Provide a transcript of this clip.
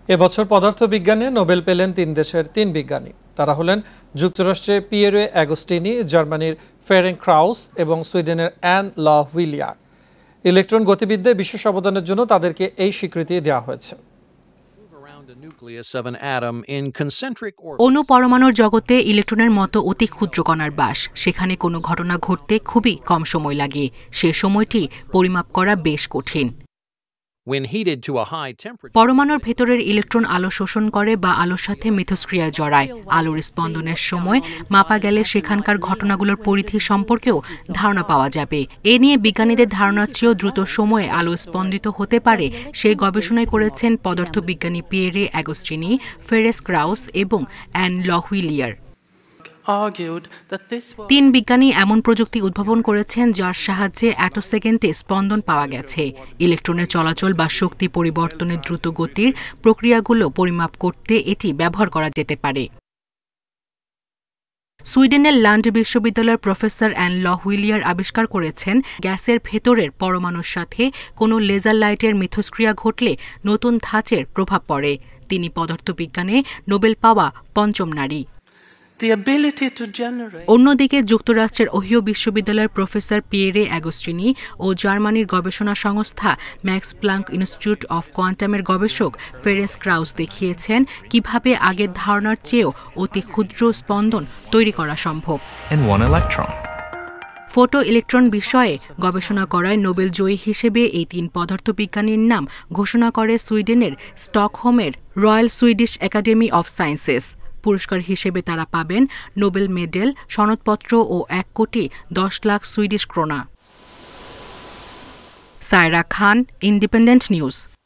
এবছর পদার্থবিজ্ঞানে নোবেল পেলেন 3 দেশের 3 বিজ্ঞানী। তারা হলেন যুক্তরাষ্ট্রে পিয়েরে অ্যাগোস্টিনি, জার্মানির ফেরেন্ক ক্রাউস এবং সুইডেনের অ্যান ল হুইলিয়ার। ইলেকট্রন গতিবিদ্যায় বিশেষ অবদানের জন্য তাদেরকে এই স্বীকৃতি দেওয়া হয়েছে। অণু পরমাণুর জগতে ইলেকট্রনের মতো অতি ক্ষুদ্র কণার বাস। সেখানে কোনো ঘটনা ঘটতে খুবই কম সময় লাগে। সে সময়টি পরিমাপ করা বেশ কঠিন। পরমাণুর ভেতরের ইলেকট্রন আলো শোষণ করে বা আলোর সাথে মিথস্ক্রিয়ায় জড়ায়। আলোর স্পন্দনের সময় মাপা গেলে সেখানকার ঘটনাগুলোর পরিধি সম্পর্কেও ধারণা পাওয়া যাবে। এ নিয়ে বিজ্ঞানীদের ধারণার চেয়েও দ্রুত সময়ে আলো স্পন্দিত হতে পারে সেই গবেষণাই করেছেন পদার্থবিজ্ঞানী পিয়েরে অ্যাগোস্টিনি, ফেরেন্ক ক্রাউস এবং অ্যান ল হুইলিয়ার। 3 বিজ্ঞানী এমন প্রযুক্তি উদ্ভাবন করেছেন যার সাহায্যে অ্যাটোসেকেন্ডে স্পন্দন পাওয়া গেছে। ইলেকট্রনের চলাচল বা শক্তি পরিবর্তনের দ্রুত গতির প্রক্রিয়াগুলো পরিমাপ করতে এটি ব্যবহার করা যেতে পারে। সুইডেনের লান্ড বিশ্ববিদ্যালয়ের প্রফেসর অ্যান ল হুইলিয়ার আবিষ্কার করেছেন গ্যাসের ভেতরের পরমাণুর সাথে কোনো লেজার লাইটের মিথস্ক্রিয়া ঘটলে নতুন ধাঁচের প্রভাব পড়ে। তিনি পদার্থবিজ্ঞানে নোবেল পাওয়া 5ম নারী। অন্যদিকে যুক্তরাষ্ট্রের ওহিও বিশ্ববিদ্যালয়ের প্রফেসর পিয়েরে অ্যাগোস্টিনি ও জার্মানির গবেষণা সংস্থা ম্যাক্স প্লাঙ্ক ইনস্টিটিউট অফ কোয়ান্টামের গবেষক ফেরেন্ক ক্রাউস দেখিয়েছেন কিভাবে আগের ধারণার চেয়েও অতি ক্ষুদ্র স্পন্দন তৈরি করা সম্ভব। ফটো ইলেকট্রন বিষয়ে গবেষণা করায় নোবেল জয়ী হিসেবে এই 3 পদার্থবিজ্ঞানীর নাম ঘোষণা করে সুইডেনের স্টকহোমের Royal Swedish Academy of Sciences. পুরস্কার হিসেবে তারা পাবেন নোবেল মেডেল, সনদপত্র ও 1,10,00,000 Swedish krona. Saira Khan, Independent news.